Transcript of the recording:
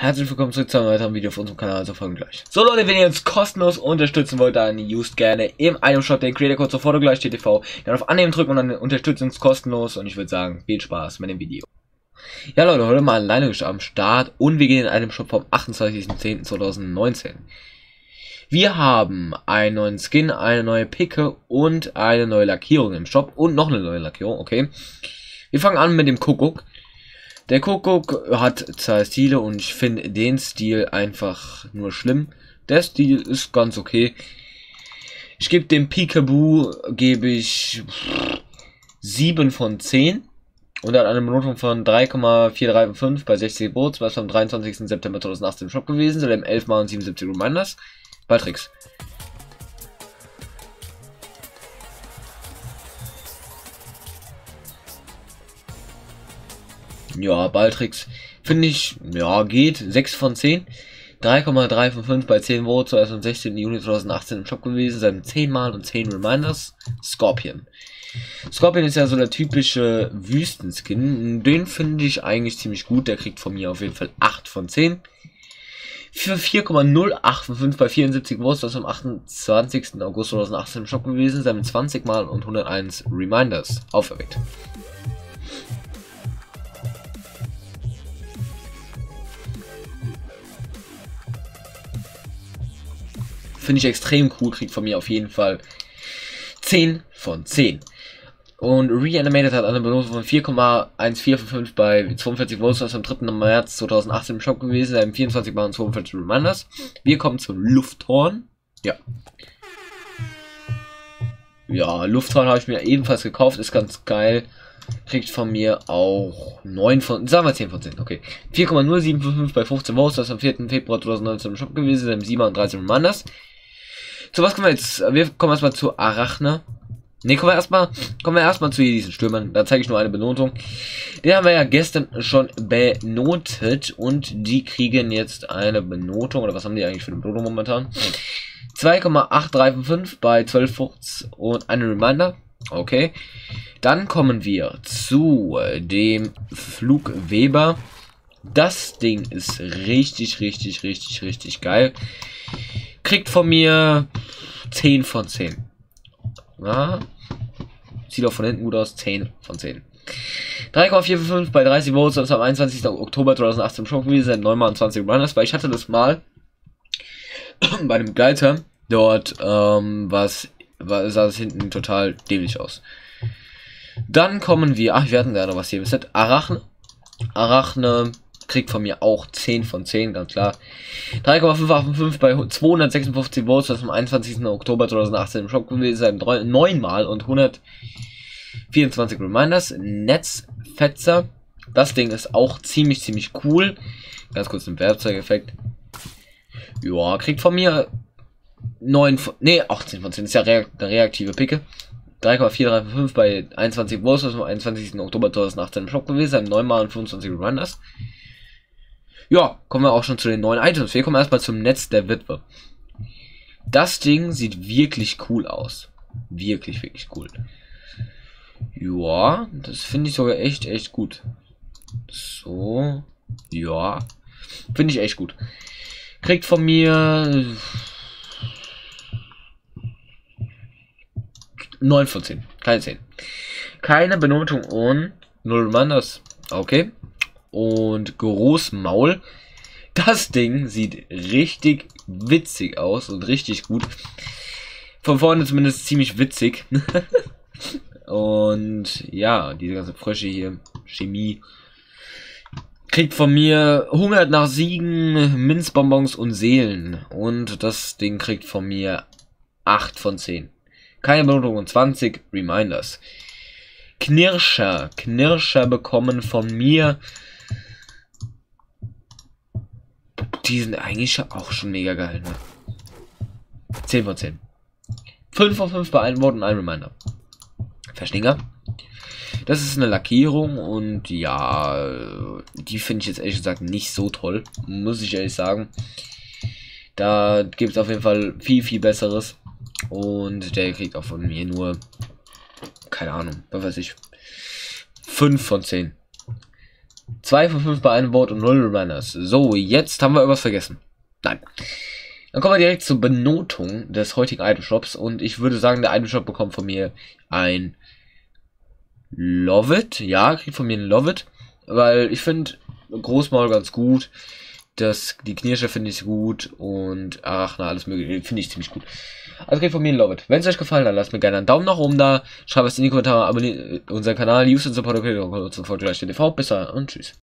Herzlich willkommen zurück zu einem weiteren Video auf unserem Kanal, also folgen gleich. So Leute, wenn ihr uns kostenlos unterstützen wollt, dann used gerne im Itemshop den Creator-Code sofort gleich TTV. Dann auf Annehmen drücken und dann unterstützt uns kostenlos und ich würde sagen, viel Spaß mit dem Video. Ja Leute, heute mal alleine am Start und wir gehen in einem Shop vom 28.10.2019. Wir haben einen neuen Skin, eine neue Picke und eine neue Lackierung im Shop und noch eine neue Lackierung, okay. Wir fangen an mit dem Kuckuck. Der Kuckuck hat zwei Stile und ich finde den Stil einfach nur schlimm. Der Stil ist ganz okay. Ich gebe dem Peekaboo 7 von 10 und hat eine Benotung von 3,435 bei 60 Votes, was am 23. September 2018 im Shop gewesen, seitdem 11 Mal und 77 Reminders. Baltrix. Ja, Baltrix finde ich, ja, geht. 6 von 10. 3,355 bei 10 Votes, zuerst am 16. Juni 2018 im Shop gewesen, seit 10 Mal und 10 Reminders. Scorpion. Scorpion ist ja so der typische Wüstenskin. Den finde ich eigentlich ziemlich gut. Der kriegt von mir auf jeden Fall 8 von 10. Für 4,085 bei 74 Votes, das am 28. August 2018 im Shop gewesen, seit 20 Mal und 101 Reminders auferweckt. Finde ich extrem cool, kriegt von mir auf jeden Fall 10 von 10. Und Reanimated hat eine Benotung von 4,1455 bei 42 Votes, das am 3. März 2018 im Shop gewesen, im 24 Mal und 42 Reminders. Wir kommen zum Lufthorn. Ja. Ja, Lufthorn habe ich mir ebenfalls gekauft, ist ganz geil. Kriegt von mir auch 9 von, sagen wir 10 von 10, okay. 4,0755 bei 15 Votes, das am 4. Februar 2019 im Shop gewesen, im 37 Reminders. Zu was kommen wir jetzt? Wir kommen erstmal zu Arachne. Ne, kommen wir erstmal zu diesen Stürmern. Da zeige ich nur eine Benotung. Den haben wir ja gestern schon benotet und die kriegen jetzt eine Benotung. Oder was haben die eigentlich für eine Benotung momentan? 2,8355 bei 12 Votes und eine Reminder. Okay. Dann kommen wir zu dem Flugweber. Das Ding ist richtig geil. Kriegt von mir 10 von 10. Ja. Sieht auch von hinten gut aus. 10 von 10. 3,455 bei 30 Votes. Das ist am 21. Oktober 2018 im Shop gewesen. Seit 9 Mal 20 Runners. Weil ich hatte das mal bei einem Gleiter. Dort sah es hinten total dämlich aus. Dann kommen wir. Ach, wir hatten gerade was hier. Das ist Arachne. Arachne kriegt von mir auch 10 von 10, ganz klar. 3,585 bei 256 Votes, das am 21. Oktober 2018 im Shop gewesen, seit 9 Mal und 124 Reminders. Netzfetzer. Das Ding ist auch ziemlich cool. Ganz kurz ein Werkzeugeffekt. Ja, kriegt von mir 18 von 10. Ist ja eine reaktive Picke. 3,435 bei 21 Votes, das am 21. Oktober 2018 im Shop gewesen, seit 9 Mal und 25 Reminders. Ja, kommen wir auch schon zu den neuen Items. Wir kommen erstmal zum Netz der Witwe. Das Ding sieht wirklich cool aus. Wirklich cool. Ja, das finde ich sogar echt gut. So. Ja. Finde ich echt gut. Kriegt von mir 9 von 10. Keine 10. Keine Benotung und 0 Reminders. Okay. Und Großmaul. Das Ding sieht richtig witzig aus und richtig gut. Von vorne zumindest ziemlich witzig. Und ja, diese ganze Frösche hier, Chemie. Kriegt von mir hungert nach Siegen, Minzbonbons und Seelen. Und das Ding kriegt von mir 8 von 10. Keine Benotung und 20 Reminders. Knirscher bekommen von mir. Die sind eigentlich auch schon mega geil, ne? 10 von 10. 5 von 5 bei einem Wort und einem Reminder. Verschlinger. Das ist eine Lackierung und ja, die finde ich jetzt ehrlich gesagt nicht so toll. Muss ich ehrlich sagen. Da gibt es auf jeden Fall viel Besseres. Und der kriegt auch von mir nur, keine Ahnung, was weiß ich, 5 von 10. 2 von 5 bei einem Vote und 0 Runners. So, jetzt haben wir irgendwas vergessen. Nein. Dann kommen wir direkt zur Benotung des heutigen Itemshops. Und ich würde sagen, der Itemshop bekommt von mir ein Love It. Ja, kriegt von mir ein Love It. Weil ich finde Großmaul ganz gut. Die Knirsche finde ich gut. Und Arachna, alles mögliche, finde ich ziemlich gut. Also kriegt von mir ein Love It. Wenn es euch gefallen hat, lasst mir gerne einen Daumen nach oben da. Schreibt es in die Kommentare, abonniert unseren Kanal, use und support, okay, und sofort gleich TV. Bis dann und tschüss.